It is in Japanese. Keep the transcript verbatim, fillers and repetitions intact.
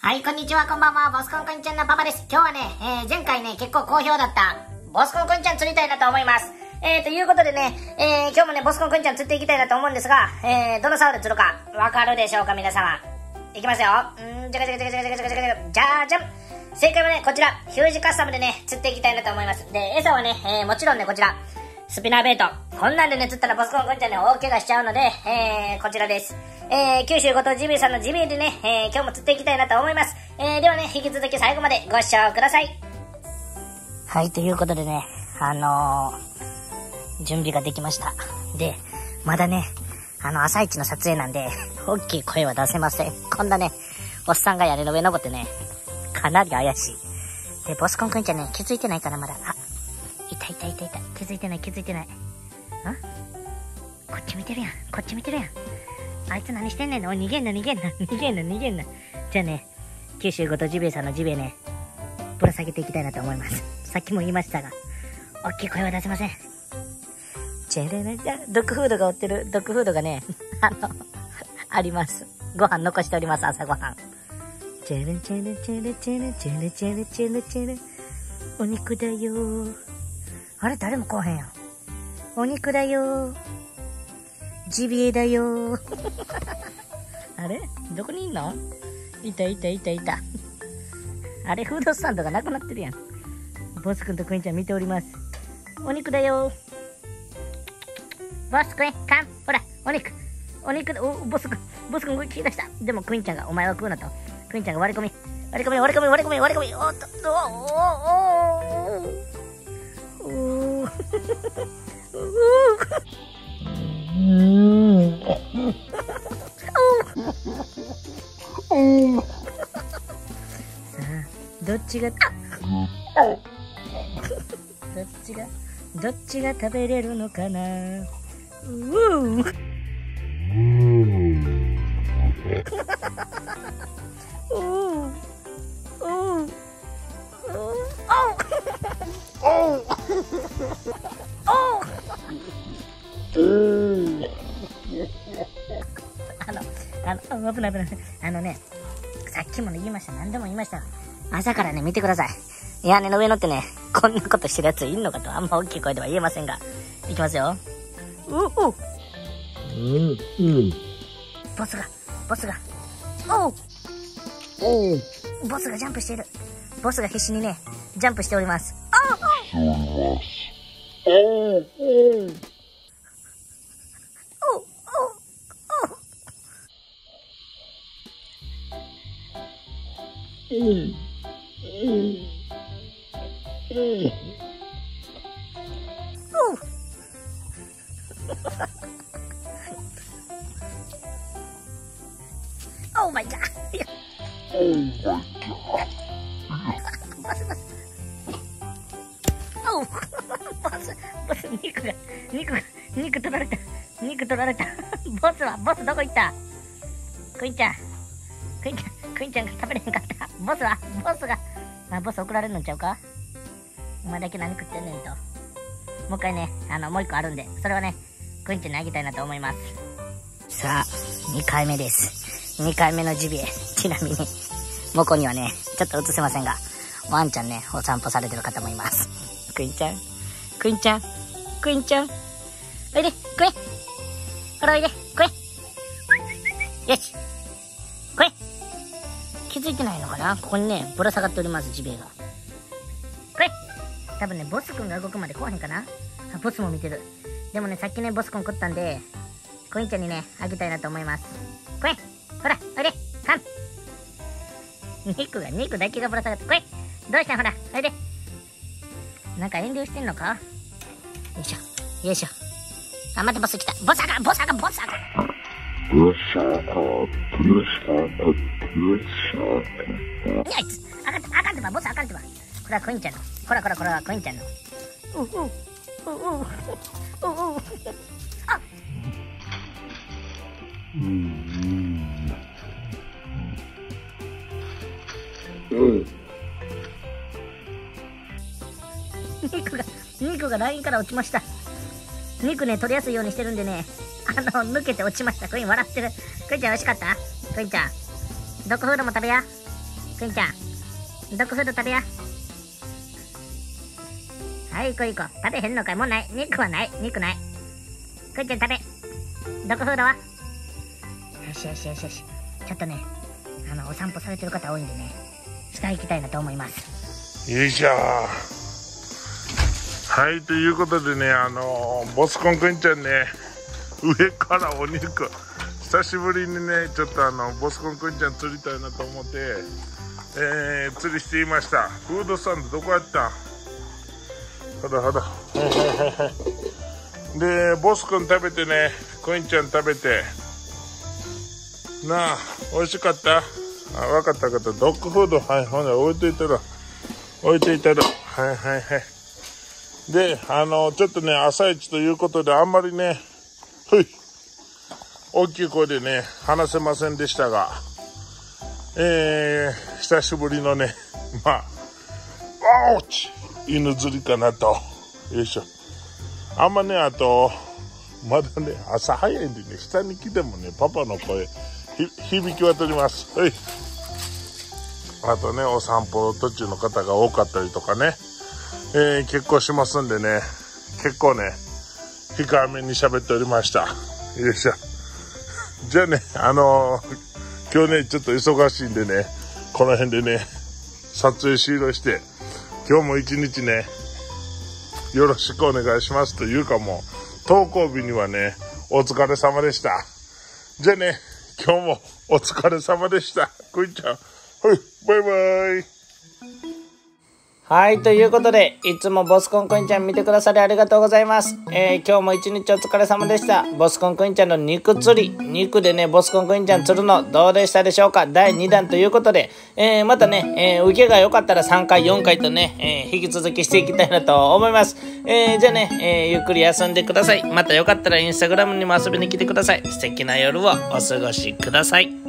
はい、こんにちは、こんばんは。ボスコンくんちゃんのパパです。今日はね、えー、前回ね、結構好評だった、ボスコンくんちゃん釣りたいなと思います。えー、ということでね、えー、今日もね、ボスコンくんちゃん釣っていきたいなと思うんですが、えー、どのサウル釣るか、わかるでしょうか、皆様。いきますよ。んー、じゃかじゃかじゃかじゃかじゃかじゃかじゃかじゃじゃん。正解はね、こちら、ヒュージカスタムでね、釣っていきたいなと思います。で、餌はね、えー、もちろんね、こちら、スピナーベイト。こんなんでね、釣ったらボスコンくんちゃんね、大怪我しちゃうので、えー、こちらです。えー、九州ごとジビエさんのジビエでね、えー、今日も釣っていきたいなと思います。えー、ではね、引き続き最後までご視聴ください。はい、ということでね、あのー、準備ができました。で、まだね、あの、朝一の撮影なんで、大きい声は出せません。こんなね、おっさんが屋根の上登ってね、かなり怪しい。で、ボスコンくんちゃんね、気づいてないかな、まだ。あ、いたいたいたいた。気づいてない、気づいてない。ん？こっち見てるやん。こっち見てるやん。あいつ何してんねんの？おい、逃げんな、逃げんな、逃げんな、逃げんな。じゃあね、九州ごとジビエさんのジビエね、ぶら下げていきたいなと思います。さっきも言いましたが、大きい声は出せません。チェレレじゃ、ドッグフードが追ってる、ドッグフードがね、あの、あります。ご飯残しております、朝ご飯。チェレチェレチェレチェレチェレチェレチェレチェレ。お肉だよー。あれ、誰も来おへんやん。お肉だよー。ジビエだよー。あれどこにいんの？いたいたいたいた。あれ、フードスタンドがなくなってるやん。ボスくんとクイーンちゃん見ております。お肉だよー。ボスくん、かん、ほら、お肉。お肉だ、お、ボスくん、ボスくん、聞き出した。でもクイーンちゃんが、お前は食うなと。クイーンちゃんが割り込み。割り込み、割り込み、割り込み、割り込み。おっと、おおおおおおさあ、どっちが、どっちが、どっちが食べれるのかな。ううあの、あの、危ない危ない。あのね、さっきもね言いました。何でも言いました。朝からね、見てください。屋根の上乗ってね、こんなことしてるやついんのかと、あんま大きい声では言えませんが。いきますよ。うううん、うん。ボスが、ボスが、おうおうボスがジャンプしている。ボスが必死にね、ジャンプしております。おうおうおうおううんうんうんOh my god! Oh my god!ボスボス。おうボスボス肉が肉が肉取られた肉取られたボスはボスどこ行った？クインちゃんクインちゃんクインちゃんが食べれへんかった。ボスはボスがあボス送られるのちゃうか。お前だけ何食ってんねんと。もう一回ねあのもう一個あるんでそれはねクインちゃんにあげたいなと思います。さあにかいめです。にかいめのジビエ。ちなみに向こうにはねちょっと映せませんがワンちゃんねお散歩されてる方もいます。クインちゃんクインちゃんクインちゃんおいでクインほらおいでクインよしクイン気づいてないのかな。ここにねぶら下がっておりますジビエが。クイン多分ねボスくんが動くまで来おへんかな。あボスも見てる。でもねさっきねボスくん食ったんでクインちゃんにねあげたいなと思います。クインほらおいでかん肉が肉だけがぶら下がってこいどうしたんほらおいでなんか遠慮してんのか。よいしょよいしょあ待ってボス来たボスあかんボスあかんボスあかんボスあかんボスあかんボスあかんあいつあかんあかんってばボスあかんってばこれはクインちゃんのこらこらこれはクインちゃんのうううううううあうんうん肉が肉がラインから落ちました。肉ね取りやすいようにしてるんでねあの抜けて落ちました。クイーン笑ってる。クイーンちゃん美味しかった？クイーンちゃんドッグフードも食べや。 くんちゃん、ドッグフード食べや。はい、行こう行こう。食べへんのかい。もうない。肉はない。肉ない。くんちゃん食べ。ドッグフードはよしよしよしよし。ちょっとね、あの、お散歩されてる方多いんでね、下行きたいなと思います。 よいしょ。はい、ということでね、あのー、ボスコンくんちゃんね、上からお肉、久しぶりにね、ちょっとあの、ボスコンくんちゃん釣りたいなと思って、えー、釣りしていました。フードスタンドどこやったん？ほらほら。で、ボスくん食べてね、くんちゃん食べて、なあ、美味しかった？あ、わかったわかった。ドッグフード、はい、ほんなら置いといたら、置いといたら、はいはいはい。で、あの、ちょっとね、朝一ということで、あんまりね、ふい、大きい声でね、話せませんでしたが、えー、久しぶりのね、まあ、おーち犬釣りかなと。よいしょ。あんまね、あと、まだね、朝早いんでね、下に来てもね、パパの声、ひ響き渡ります。はい。あとね、お散歩途中の方が多かったりとかね、えー、結構しますんでね、結構ね、控えめに喋っておりました。よいしょ。じゃあね、あのー、今日ね、ちょっと忙しいんでね、この辺でね、撮影終了して、今日も一日ね、よろしくお願いしますというかもう、投稿日にはね、お疲れ様でした。じゃあね、今日もお疲れ様でした。くいちゃん、はい、バイバイ。 はい、ということで、いつもボスコンくんちゃん見てくださりありがとうございます。えー、今日も一日お疲れ様でした。ボスコンくんちゃんの肉釣り、肉でね、ボスコンくんちゃん釣るのどうでしたでしょうか？だいにだんということで、えー、またね、えー、受けが良かったらさんかい、よんかいとね、えー、引き続きしていきたいなと思います。えー、じゃあね、えー、ゆっくり休んでください。またよかったらインスタグラムにも遊びに来てください。素敵な夜をお過ごしください。